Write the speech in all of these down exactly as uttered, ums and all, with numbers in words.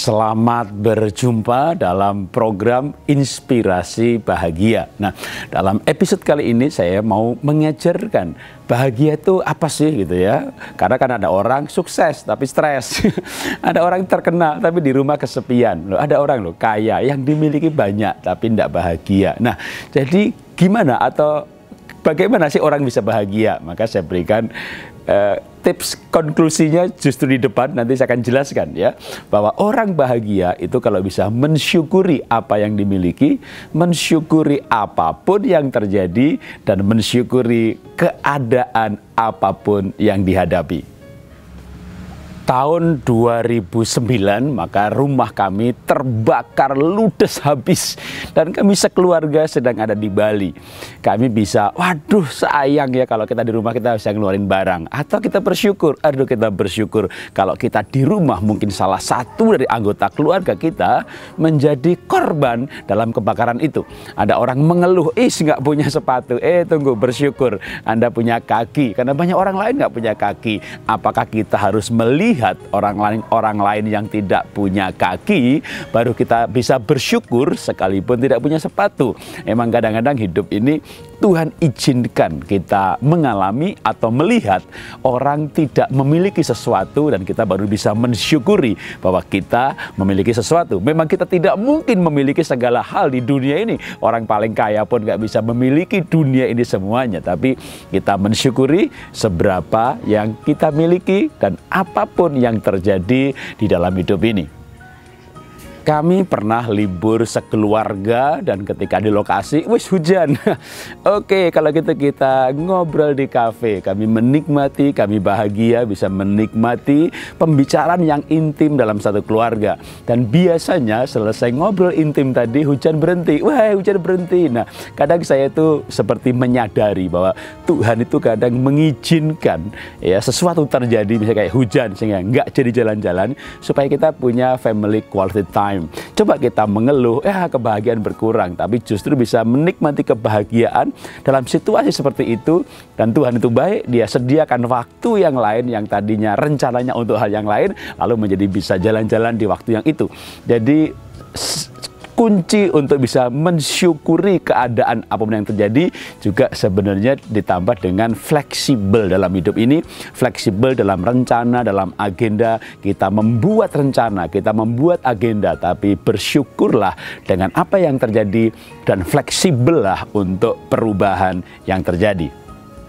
Selamat berjumpa dalam program Inspirasi Bahagia. Nah, dalam episode kali ini saya mau mengajarkan bahagia itu apa sih gitu ya. Karena kan ada orang sukses tapi stres. Ada orang terkenal tapi di rumah kesepian. Loh, ada orang loh kaya yang dimiliki banyak tapi tidak bahagia. Nah, jadi gimana atau bagaimana sih orang bisa bahagia? Maka saya berikan uh, tips konklusinya justru di depan, nanti saya akan jelaskan ya, bahwa orang bahagia itu kalau bisa mensyukuri apa yang dimiliki, mensyukuri apapun yang terjadi, dan mensyukuri keadaan apapun yang dihadapi. Tahun dua ribu sembilan, maka rumah kami terbakar ludes habis. Dan kami sekeluarga sedang ada di Bali. Kami bisa, waduh sayang ya kalau kita di rumah kita bisa ngeluarin barang. Atau kita bersyukur, aduh kita bersyukur kalau kita di rumah mungkin salah satu dari anggota keluarga kita menjadi korban dalam kebakaran itu. Ada orang mengeluh, ih nggak punya sepatu. Eh tunggu, bersyukur Anda punya kaki. Karena banyak orang lain nggak punya kaki. Apakah kita harus melihat lihat orang lain orang lain yang tidak punya kaki baru kita bisa bersyukur sekalipun tidak punya sepatu? Emang kadang-kadang hidup ini Tuhan izinkan kita mengalami atau melihat orang tidak memiliki sesuatu dan kita baru bisa mensyukuri bahwa kita memiliki sesuatu. Memang kita tidak mungkin memiliki segala hal di dunia ini. Orang paling kaya pun nggak bisa memiliki dunia ini semuanya. Tapi kita mensyukuri seberapa yang kita miliki dan apapun yang terjadi di dalam hidup ini. Kami pernah libur sekeluarga dan ketika di lokasi, wis hujan. Oke, kalau gitu kita ngobrol di kafe. Kami menikmati, kami bahagia bisa menikmati pembicaraan yang intim dalam satu keluarga. Dan biasanya selesai ngobrol intim tadi, hujan berhenti. Wah, hujan berhenti. Nah, kadang saya itu seperti menyadari bahwa Tuhan itu kadang mengizinkan ya sesuatu terjadi, misalnya kayak hujan sehingga nggak jadi jalan-jalan supaya kita punya family quality time. Coba kita mengeluh, ya kebahagiaan berkurang, tapi justru bisa menikmati kebahagiaan dalam situasi seperti itu. Dan Tuhan itu baik, Dia sediakan waktu yang lain yang tadinya rencananya untuk hal yang lain, lalu menjadi bisa jalan-jalan di waktu yang itu. Jadi kunci untuk bisa mensyukuri keadaan apapun yang terjadi juga sebenarnya ditambah dengan fleksibel dalam hidup ini. Fleksibel dalam rencana, dalam agenda. Kita membuat rencana, kita membuat agenda, tapi bersyukurlah dengan apa yang terjadi dan fleksibellah untuk perubahan yang terjadi.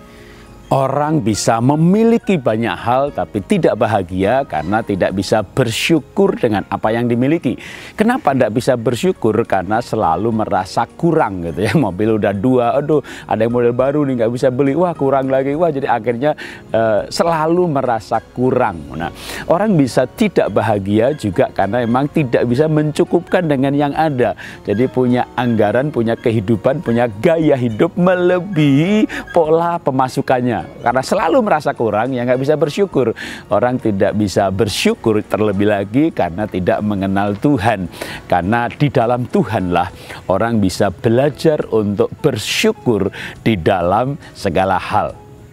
Orang bisa memiliki banyak hal tapi tidak bahagia karena tidak bisa bersyukur dengan apa yang dimiliki. Kenapa tidak bisa bersyukur? Karena selalu merasa kurang gitu ya. Mobil udah dua, aduh ada yang model baru nih nggak bisa beli, wah kurang lagi, wah jadi akhirnya uh, selalu merasa kurang. Nah, orang bisa tidak bahagia juga karena memang tidak bisa mencukupkan dengan yang ada. Jadi punya anggaran, punya kehidupan, punya gaya hidup melebihi pola pemasukannya. Karena selalu merasa kurang, ya nggak bisa bersyukur. Orang tidak bisa bersyukur terlebih lagi karena tidak mengenal Tuhan. Karena di dalam Tuhanlah orang bisa belajar untuk bersyukur di dalam segala hal.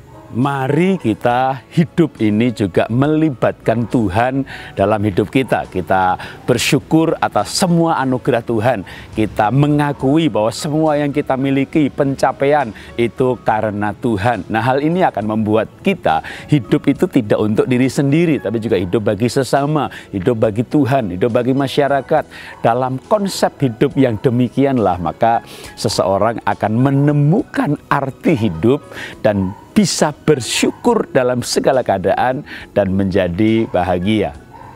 Mari kita hidup ini juga melibatkan Tuhan dalam hidup kita. Kita bersyukur atas semua anugerah Tuhan. Kita mengakui bahwa semua yang kita miliki, pencapaian itu karena Tuhan. Nah, hal ini akan membuat kita hidup itu tidak untuk diri sendiri, tapi juga hidup bagi sesama, hidup bagi Tuhan, hidup bagi masyarakat. Dalam konsep hidup yang demikianlah, maka seseorang akan menemukan arti hidup dan bisa bersyukur dalam segala keadaan dan menjadi bahagia.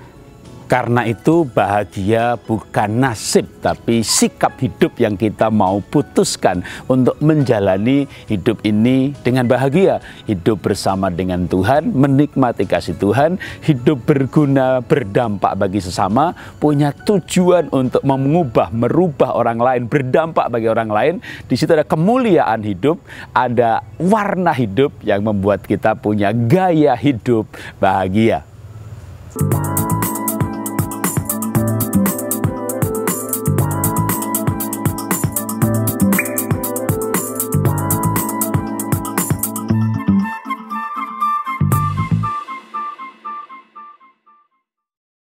Karena itu bahagia bukan nasib, tapi sikap hidup yang kita mau putuskan untuk menjalani hidup ini dengan bahagia. Hidup bersama dengan Tuhan, menikmati kasih Tuhan, hidup berguna, berdampak bagi sesama, punya tujuan untuk mengubah, merubah orang lain, berdampak bagi orang lain. Di situ ada kemuliaan hidup, ada warna hidup yang membuat kita punya gaya hidup bahagia.